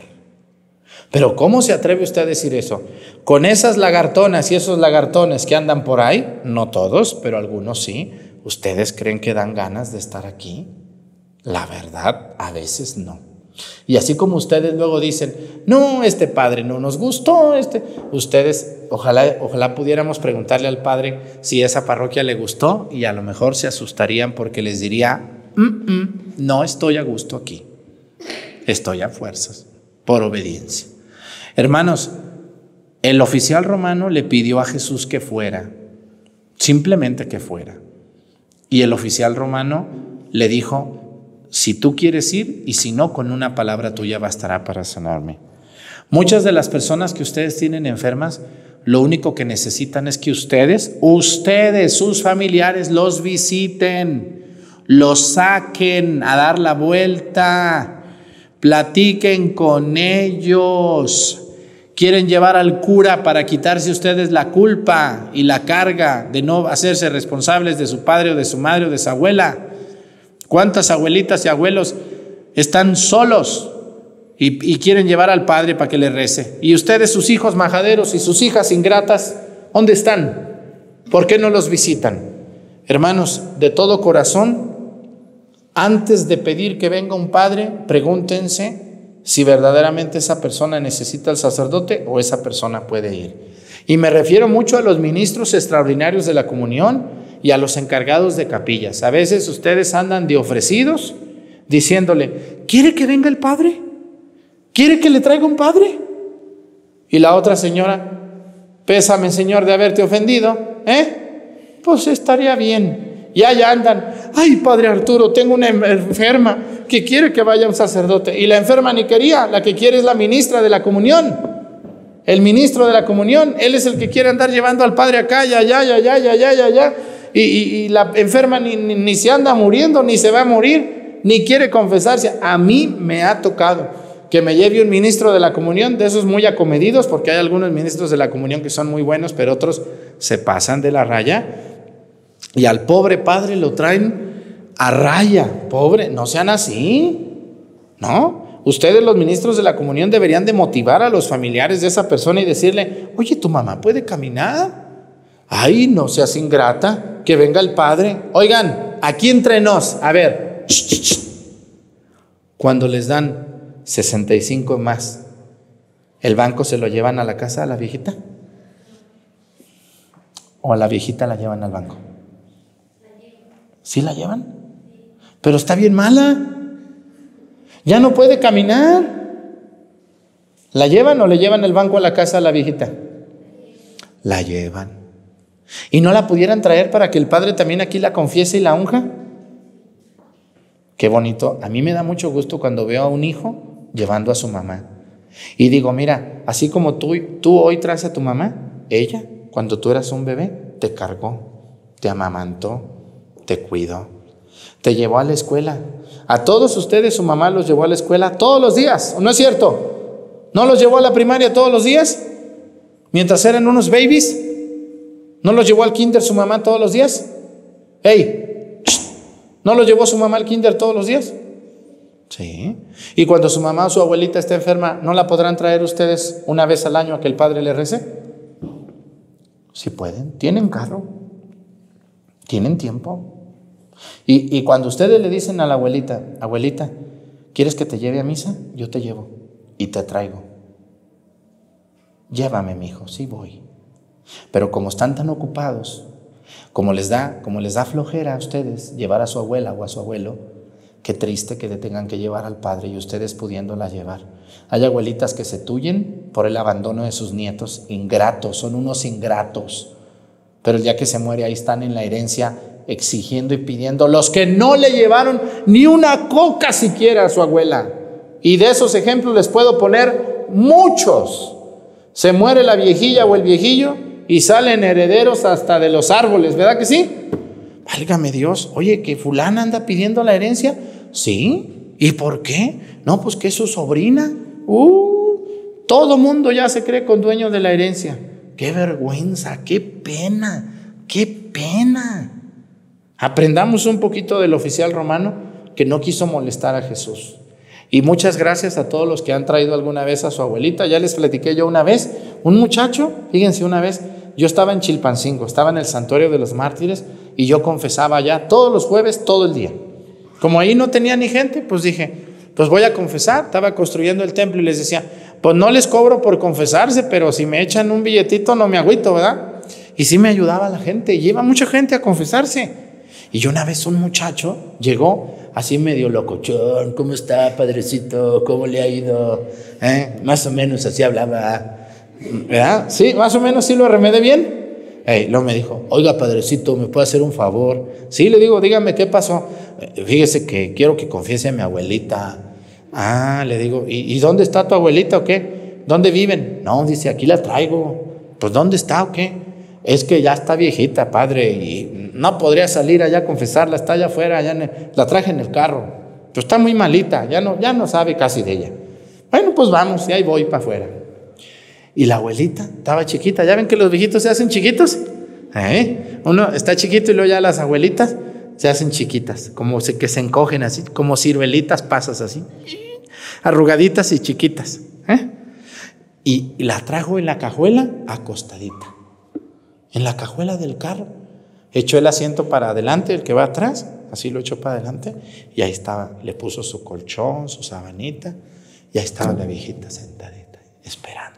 Pero ¿cómo se atreve usted a decir eso? Con esas lagartonas y esos lagartones que andan por ahí, no todos, pero algunos sí, ¿ustedes creen que dan ganas de estar aquí? La verdad, a veces no. Y así como ustedes luego dicen, no, este padre no nos gustó, este, ustedes, ojalá, ojalá pudiéramos preguntarle al padre si esa parroquia le gustó y a lo mejor se asustarían porque les diría, mm, mm, no estoy a gusto aquí, estoy a fuerzas, por obediencia. Hermanos, el oficial romano le pidió a Jesús que fuera, simplemente que fuera. Y el oficial romano le dijo, si tú quieres ir y si no, con una palabra tuya bastará para sanarme. Muchas de las personas que ustedes tienen enfermas, lo único que necesitan es que ustedes, ustedes, sus familiares, los visiten, los saquen a dar la vuelta, platiquen con ellos. Quieren llevar al cura para quitarse ustedes la culpa y la carga de no hacerse responsables de su padre o de su madre o de su abuela. ¿Cuántas abuelitas y abuelos están solos y, y quieren llevar al padre para que le rece? Y ustedes, sus hijos majaderos y sus hijas ingratas, ¿dónde están? ¿Por qué no los visitan? Hermanos, de todo corazón, antes de pedir que venga un padre, pregúntense si verdaderamente esa persona necesita al sacerdote o esa persona puede ir. Y me refiero mucho a los ministros extraordinarios de la comunión y a los encargados de capillas. A veces ustedes andan de ofrecidos diciéndole, ¿quiere que venga el padre? ¿Quiere que le traiga un padre? Y la otra señora, pésame, Señor, de haberte ofendido, ¿eh? Pues estaría bien. Y allá andan, ay, padre Arturo, tengo una enferma que quiere que vaya un sacerdote. Y la enferma ni quería, la que quiere es la ministra de la comunión. El ministro de la comunión, él es el que quiere andar llevando al padre acá, ya, ya, ya, ya, ya, ya, ya. Y, y, y la enferma ni, ni, ni se anda muriendo, ni se va a morir, ni quiere confesarse. A mí me ha tocado que me lleve un ministro de la comunión, de esos muy acomedidos, porque hay algunos ministros de la comunión que son muy buenos, pero otros se pasan de la raya. Y al pobre padre lo traen a raya. Pobre, no sean así, ¿no? Ustedes, los ministros de la comunión, deberían de motivar a los familiares de esa persona y decirle, oye, ¿tu mamá puede caminar? Ay, no seas ingrata, que venga el padre. Oigan, aquí entre nos, a ver, cuando les dan sesenta y cinco más, ¿el banco se lo llevan a la casa a la viejita? ¿O a la viejita la llevan al banco? ¿Sí la llevan? Pero está bien mala. Ya no puede caminar. ¿La llevan o le llevan el banco a la casa a la viejita? La llevan. ¿Y no la pudieran traer para que el padre también aquí la confiese y la unja? Qué bonito. A mí me da mucho gusto cuando veo a un hijo llevando a su mamá. Y digo, mira, así como tú, tú hoy traes a tu mamá, ella, cuando tú eras un bebé, te cargó, te amamantó, te cuidó, te llevó a la escuela. A todos ustedes su mamá los llevó a la escuela todos los días, ¿o no es cierto? ¿No los llevó a la primaria todos los días? Mientras eran unos babies. ¿No los llevó al kinder su mamá todos los días? ¡Ey! ¿No los llevó su mamá al kinder todos los días? Sí. Y cuando su mamá o su abuelita esté enferma, ¿no la podrán traer ustedes una vez al año a que el padre le rece? Sí pueden. ¿Tienen carro? ¿Tienen tiempo? Y, y cuando ustedes le dicen a la abuelita, abuelita, ¿quieres que te lleve a misa? Yo te llevo y te traigo. Llévame, mijo, sí voy. Pero como están tan ocupados, como les da, como les da flojera a ustedes llevar a su abuela o a su abuelo, qué triste que le tengan que llevar al padre y ustedes pudiéndola llevar. Hay abuelitas que se tuyen por el abandono de sus nietos, ingratos, son unos ingratos. Pero el día que se muere, ahí están en la herencia exigiendo y pidiendo los que no le llevaron ni una coca siquiera a su abuela. Y de esos ejemplos les puedo poner muchos. Se muere la viejilla o el viejillo y salen herederos hasta de los árboles, ¿verdad que sí? Válgame Dios, oye, que fulana anda pidiendo la herencia. Sí, ¿y por qué? No, pues que es su sobrina. Uh, todo mundo ya se cree con dueño de la herencia. Qué vergüenza, qué pena, qué pena. Aprendamos un poquito del oficial romano que no quiso molestar a Jesús. Y muchas gracias a todos los que han traído alguna vez a su abuelita. Ya les platiqué yo una vez, un muchacho, fíjense una vez, yo estaba en Chilpancingo, estaba en el Santuario de los Mártires y yo confesaba allá todos los jueves, todo el día. Como ahí no tenía ni gente, pues dije, pues voy a confesar. Estaba construyendo el templo y les decía, pues no les cobro por confesarse, pero si me echan un billetito no me agüito, ¿verdad? Y sí me ayudaba la gente, y iba mucha gente a confesarse. Y una vez un muchacho llegó así medio locochón, ¿cómo está, padrecito? ¿Cómo le ha ido? ¿Eh? Más o menos así hablaba, ¿verdad? Sí, más o menos sí lo arremedé bien. Hey, luego me dijo, oiga, padrecito, ¿me puede hacer un favor? Sí, le digo, dígame, ¿qué pasó? Fíjese que quiero que confiese a mi abuelita. Ah, le digo, ¿y, ¿y dónde está tu abuelita o qué? ¿Dónde viven? No, dice, aquí la traigo. Pues, ¿dónde está o qué? Es que ya está viejita, padre, y no podría salir allá a confesarla, está allá afuera, allá en el, la traje en el carro. Pues está muy malita, ya no, ya no sabe casi de ella. Bueno, pues vamos, y ahí voy para afuera. Y la abuelita estaba chiquita. ¿Ya ven que los viejitos se hacen chiquitos? ¿Eh? Uno está chiquito y luego ya las abuelitas se hacen chiquitas, como se, que se encogen así, como ciruelitas pasas así, arrugaditas y chiquitas. ¿Eh? Y, y la trajo en la cajuela acostadita. En la cajuela del carro. Echó el asiento para adelante, el que va atrás, así lo echó para adelante, y ahí estaba, le puso su colchón, su sabanita, y ahí estaba la viejita sentadita, esperándome.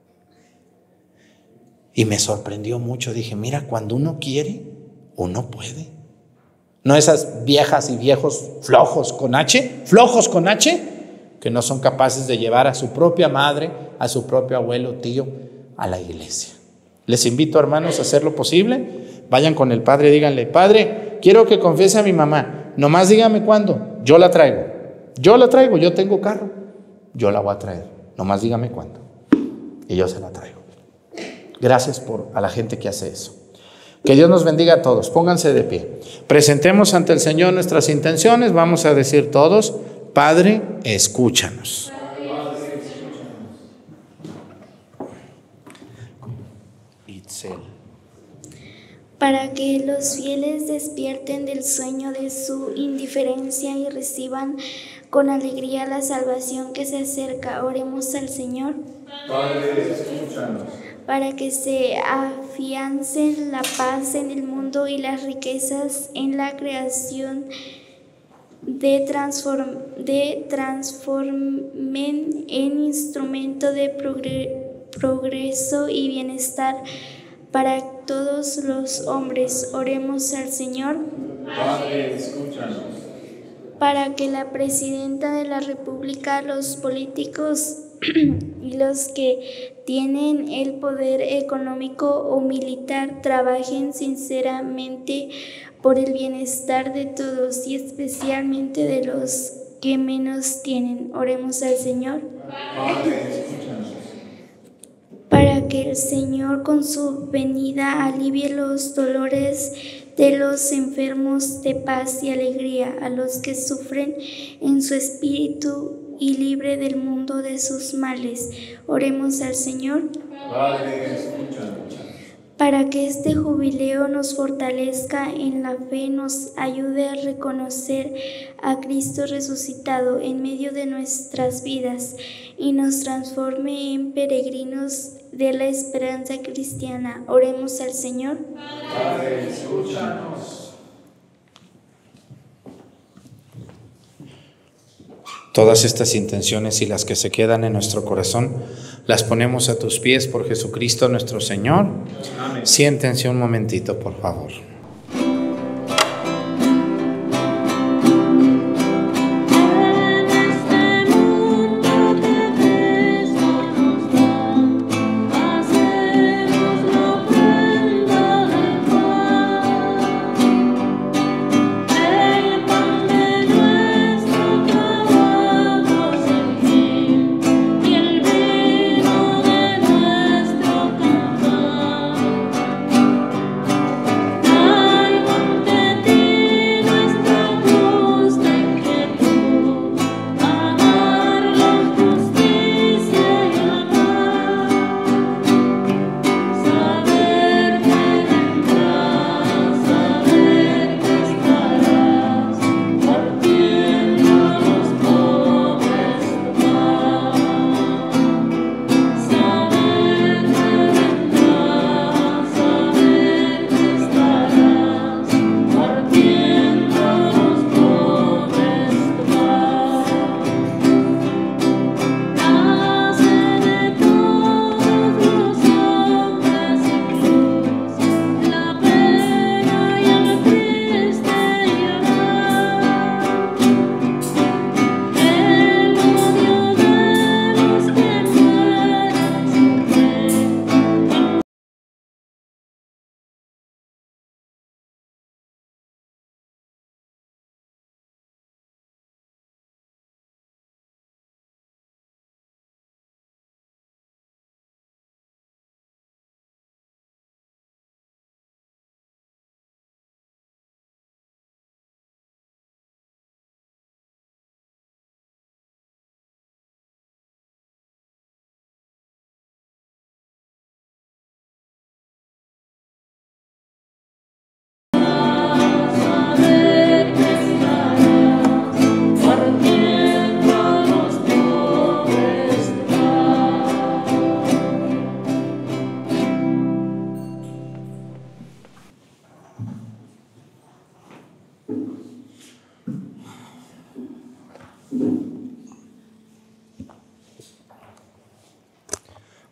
Y me sorprendió mucho, dije, mira, cuando uno quiere, uno puede. No esas viejas y viejos flojos con H, flojos con H, que no son capaces de llevar a su propia madre, a su propio abuelo, tío, a la iglesia. Les invito, hermanos, a hacer lo posible. Vayan con el padre, díganle, padre, quiero que confiese a mi mamá. Nomás dígame cuándo. Yo la traigo. Yo la traigo, yo tengo carro. Yo la voy a traer. Nomás dígame cuándo. Y yo se la traigo. Gracias por a la gente que hace eso. Que Dios nos bendiga a todos. Pónganse de pie. Presentemos ante el Señor nuestras intenciones. Vamos a decir todos, Padre, escúchanos. Para que los fieles despierten del sueño de su indiferencia y reciban con alegría la salvación que se acerca, oremos al Señor. Padre, escúchanos. Para que se afiancen la paz en el mundo y las riquezas en la creación de, transform, de transformen en instrumento de progre, progreso y bienestar para todos los hombres. Oremos al Señor. Padre, escúchanos. Para que la Presidenta de la República, los políticos y los que tienen el poder económico o militar trabajen sinceramente por el bienestar de todos y especialmente de los que menos tienen. Oremos al Señor. Padre, escúchanos. Para que el Señor con su venida alivie los dolores de los enfermos, de paz y alegría a los que sufren en su espíritu y libre del mundo de sus males. Oremos al Señor. Padre, escúchanos. Para que este jubileo nos fortalezca en la fe, nos ayude a reconocer a Cristo resucitado en medio de nuestras vidas y nos transforme en peregrinos de la esperanza cristiana. Oremos al Señor. Padre, escúchanos. Todas estas intenciones y las que se quedan en nuestro corazón, las ponemos a tus pies por Jesucristo nuestro Señor. Amén. Siéntense un momentito, por favor. Y el vino de nuestro cantar.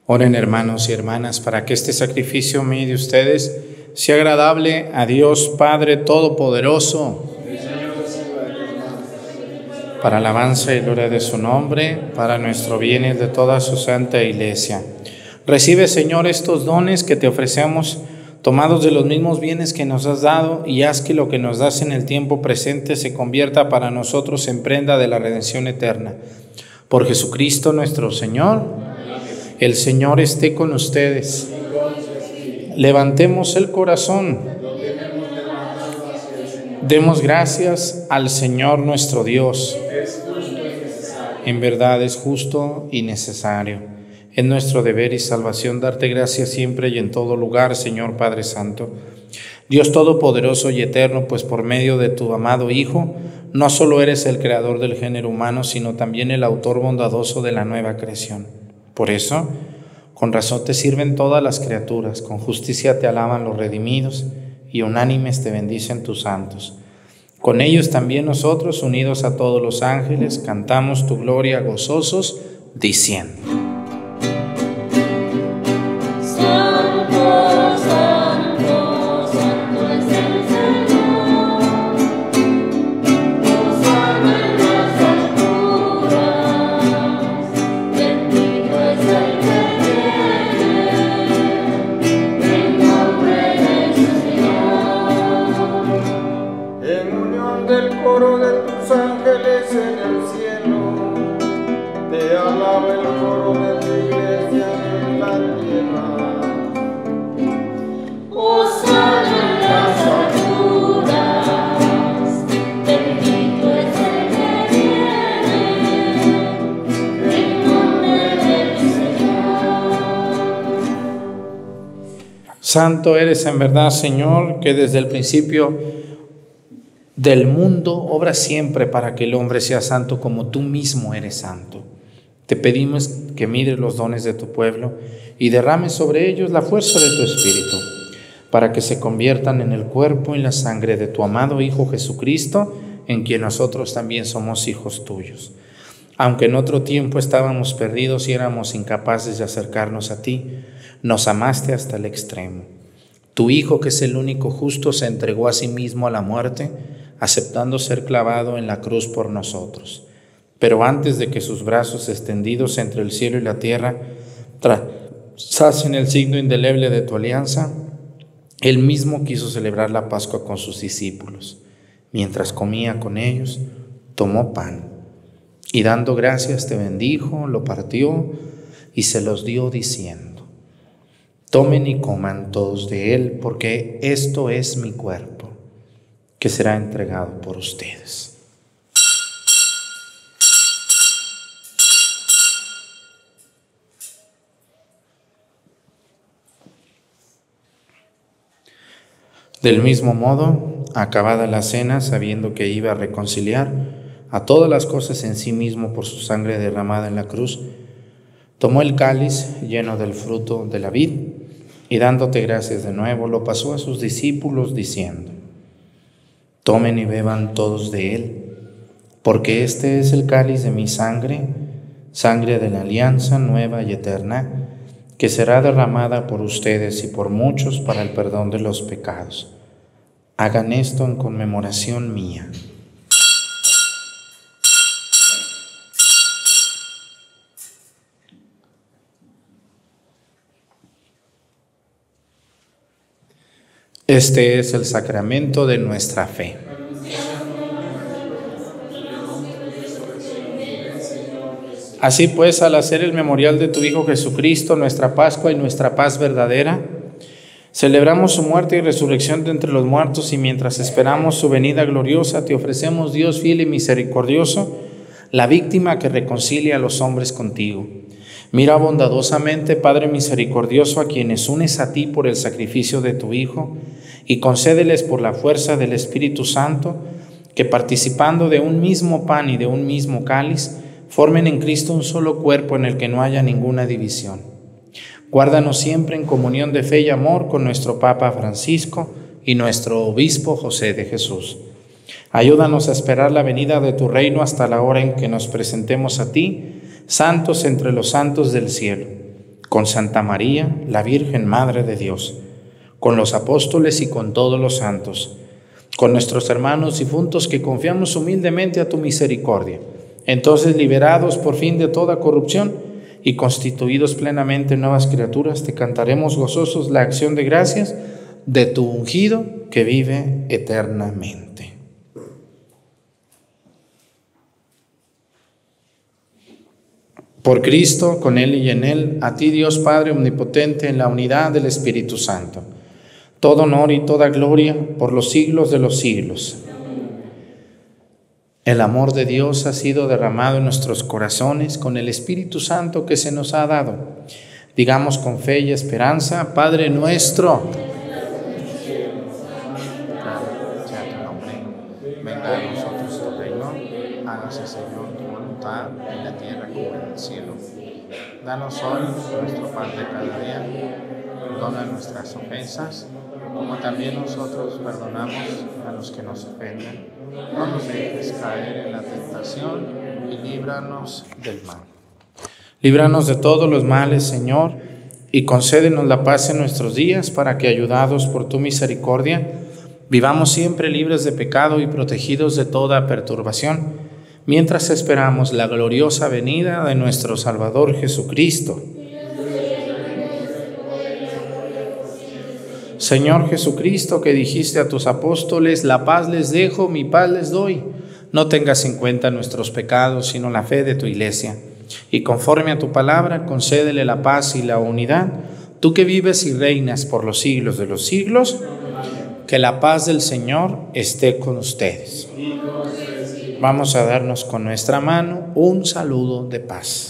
Oren, hermanos y hermanas, para que este sacrificio mío de ustedes sea agradable a Dios Padre Todopoderoso, para alabanza y gloria de su nombre, para nuestro bien y de toda su santa Iglesia. Recibe, Señor, estos dones que te ofrecemos, tomados de los mismos bienes que nos has dado, y haz que lo que nos das en el tiempo presente se convierta para nosotros en prenda de la redención eterna. Por Jesucristo nuestro Señor. El Señor esté con ustedes. Levantemos el corazón. Demos gracias al Señor nuestro Dios. En verdad es justo y necesario. Es nuestro deber y salvación darte gracias siempre y en todo lugar, Señor Padre Santo. Dios Todopoderoso y Eterno, pues por medio de tu amado Hijo, no solo eres el creador del género humano, sino también el autor bondadoso de la nueva creación. Por eso, con razón te sirven todas las criaturas, con justicia te alaban los redimidos, y unánimes te bendicen tus santos. Con ellos también nosotros, unidos a todos los ángeles, cantamos tu gloria gozosos, diciendo: Santo eres en verdad, Señor, que desde el principio del mundo obras siempre para que el hombre sea santo como tú mismo eres santo. Te pedimos que mires los dones de tu pueblo y derrames sobre ellos la fuerza de tu Espíritu, para que se conviertan en el cuerpo y la sangre de tu amado Hijo Jesucristo, en quien nosotros también somos hijos tuyos. Aunque en otro tiempo estábamos perdidos y éramos incapaces de acercarnos a ti, nos amaste hasta el extremo. Tu Hijo, que es el único justo, se entregó a sí mismo a la muerte, aceptando ser clavado en la cruz por nosotros. Pero antes de que sus brazos extendidos entre el cielo y la tierra trazasen el signo indeleble de tu alianza, Él mismo quiso celebrar la Pascua con sus discípulos. Mientras comía con ellos, tomó pan y dando gracias te bendijo, lo partió y se los dio diciendo: tomen y coman todos de él, porque esto es mi cuerpo, que será entregado por ustedes. Del mismo modo, acabada la cena, sabiendo que iba a reconciliar a todas las cosas en sí mismo por su sangre derramada en la cruz, tomó el cáliz lleno del fruto de la vid y dándote gracias de nuevo, lo pasó a sus discípulos diciendo: tomen y beban todos de él, porque este es el cáliz de mi sangre, sangre de la alianza nueva y eterna, que será derramada por ustedes y por muchos para el perdón de los pecados. Hagan esto en conmemoración mía. Este es el sacramento de nuestra fe. Así pues, al hacer el memorial de tu Hijo Jesucristo, nuestra Pascua y nuestra paz verdadera, celebramos su muerte y resurrección de entre los muertos, y mientras esperamos su venida gloriosa, te ofrecemos, Dios fiel y misericordioso, la víctima que reconcilia a los hombres contigo. Mira bondadosamente, Padre misericordioso, a quienes unes a ti por el sacrificio de tu Hijo, y concédeles por la fuerza del Espíritu Santo, que participando de un mismo pan y de un mismo cáliz, formen en Cristo un solo cuerpo en el que no haya ninguna división. Guárdanos siempre en comunión de fe y amor con nuestro Papa Francisco y nuestro Obispo José de Jesús. Ayúdanos a esperar la venida de tu reino hasta la hora en que nos presentemos a ti, santos entre los santos del cielo, con Santa María, la Virgen Madre de Dios, con los apóstoles y con todos los santos, con nuestros hermanos difuntos que confiamos humildemente a tu misericordia. Entonces, liberados por fin de toda corrupción y constituidos plenamente nuevas criaturas, te cantaremos gozosos la acción de gracias de tu ungido que vive eternamente. Por Cristo, con Él y en Él, a ti Dios Padre omnipotente, en la unidad del Espíritu Santo, todo honor y toda gloria por los siglos de los siglos. El amor de Dios ha sido derramado en nuestros corazones con el Espíritu Santo que se nos ha dado. Digamos con fe y esperanza: Padre nuestro, sea tu nombre, venga a nosotros tu reino, hágase, Señor, tu voluntad en la tierra como en el cielo. Danos hoy nuestro pan de cada día, perdona nuestras ofensas, como también nosotros perdonamos a los que nos ofenden. No nos dejes caer en la tentación y líbranos del mal. Líbranos de todos los males, Señor, y concédenos la paz en nuestros días, para que, ayudados por tu misericordia, vivamos siempre libres de pecado y protegidos de toda perturbación, mientras esperamos la gloriosa venida de nuestro Salvador Jesucristo. Señor Jesucristo, que dijiste a tus apóstoles: la paz les dejo, mi paz les doy, no tengas en cuenta nuestros pecados, sino la fe de tu Iglesia. Y conforme a tu palabra, concédele la paz y la unidad, tú que vives y reinas por los siglos de los siglos. Que la paz del Señor esté con ustedes. Vamos a darnos con nuestra mano un saludo de paz.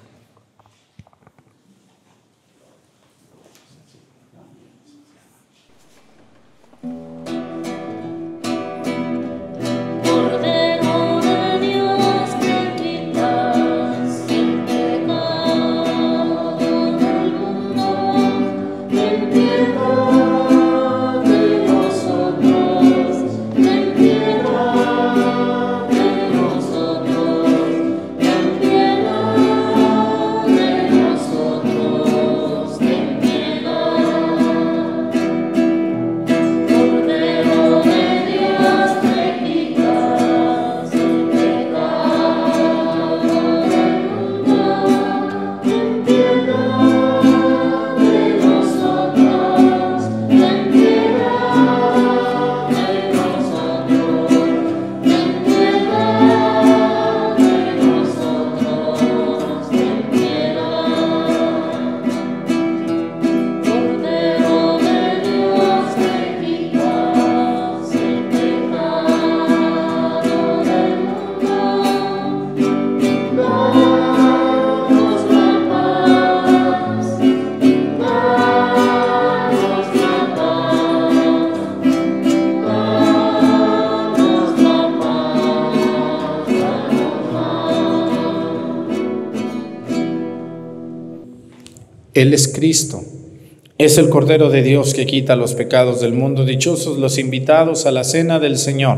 Él es Cristo, es el Cordero de Dios que quita los pecados del mundo. Dichosos los invitados a la cena del Señor.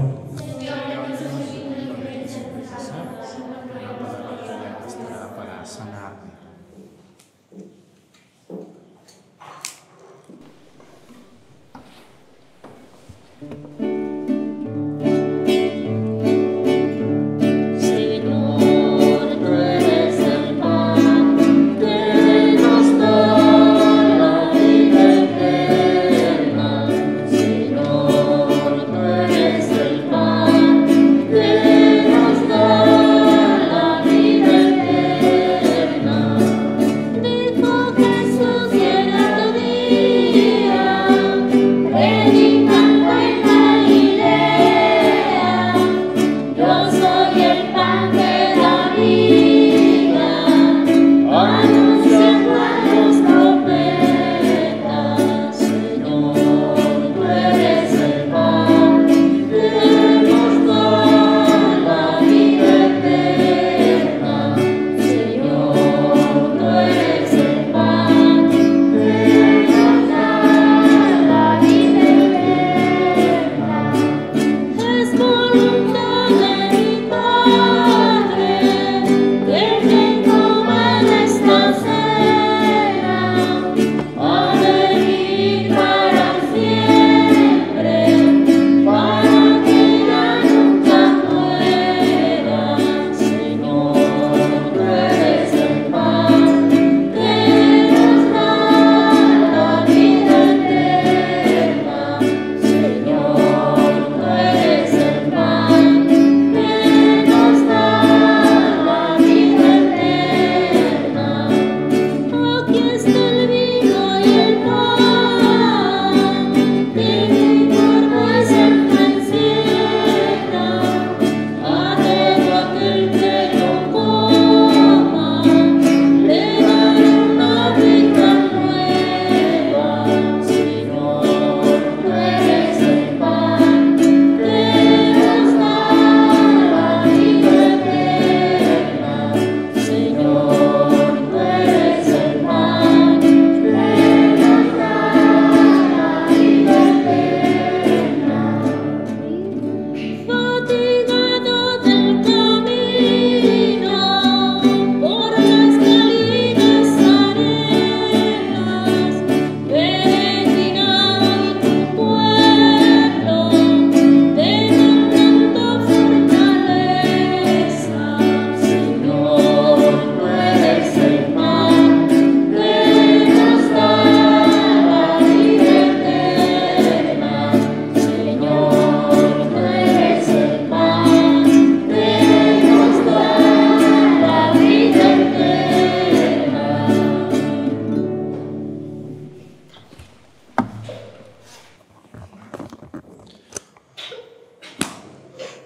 Predicando en la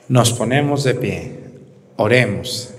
Nos ponemos de pie. Oremos.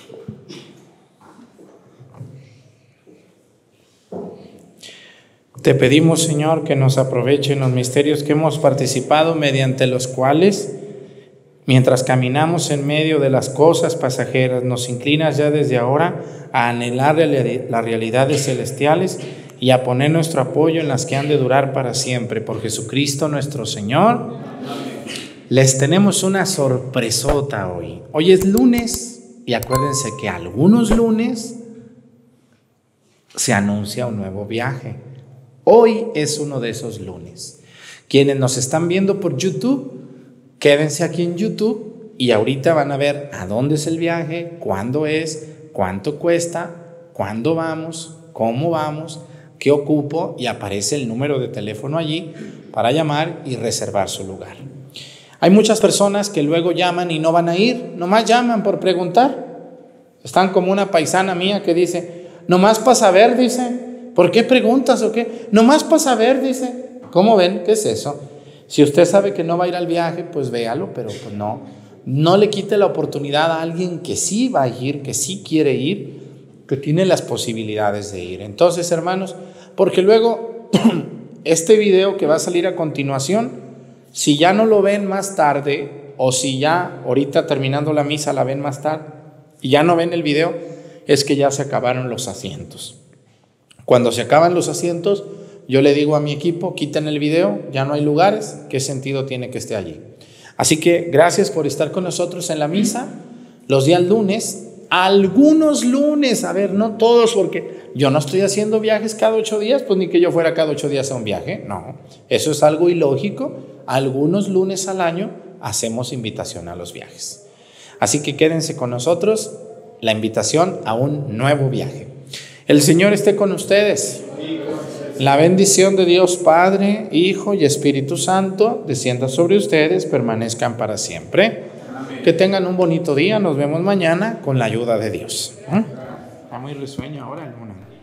Te pedimos, Señor, que nos aprovechen los misterios que hemos participado, mediante los cuales, mientras caminamos en medio de las cosas pasajeras, nos inclinas ya desde ahora a anhelar las realidades celestiales y a poner nuestro apoyo en las que han de durar para siempre. Por Jesucristo nuestro Señor. Les tenemos una sorpresota hoy. Hoy es lunes y acuérdense que algunos lunes se anuncia un nuevo viaje. Hoy es uno de esos lunes. Quienes nos están viendo por YouTube, quédense aquí en YouTube y ahorita van a ver a dónde es el viaje, cuándo es, cuánto cuesta, cuándo vamos, cómo vamos, qué ocupo, y aparece el número de teléfono allí para llamar y reservar su lugar. Hay muchas personas que luego llaman y no van a ir, nomás llaman por preguntar. Están como una paisana mía que dice, nomás para saber, dice, ¿por qué preguntas o qué? Nomás para saber, dice. ¿Cómo ven? ¿Qué es eso? Si usted sabe que no va a ir al viaje, pues véalo, pero pues no. No le quite la oportunidad a alguien que sí va a ir, que sí quiere ir, que tiene las posibilidades de ir. Entonces, hermanos, porque luego este video que va a salir a continuación, si ya no lo ven más tarde, o si ya ahorita terminando la misa la ven más tarde y ya no ven el video, es que ya se acabaron los asientos. Cuando se acaban los asientos, yo le digo a mi equipo, quiten el video, ya no hay lugares, ¿qué sentido tiene que esté allí? Así que gracias por estar con nosotros en la misa, los días lunes, algunos lunes, a ver, no todos, porque yo no estoy haciendo viajes cada ocho días, pues ni que yo fuera cada ocho días a un viaje, no, eso es algo ilógico. Algunos lunes al año hacemos invitación a los viajes. Así que quédense con nosotros, la invitación a un nuevo viaje. El Señor esté con ustedes. La bendición de Dios Padre, Hijo y Espíritu Santo descienda sobre ustedes, permanezcan para siempre. Amén. Que tengan un bonito día, nos vemos mañana con la ayuda de Dios. ¿Eh? Está muy risueño ahora, hermano.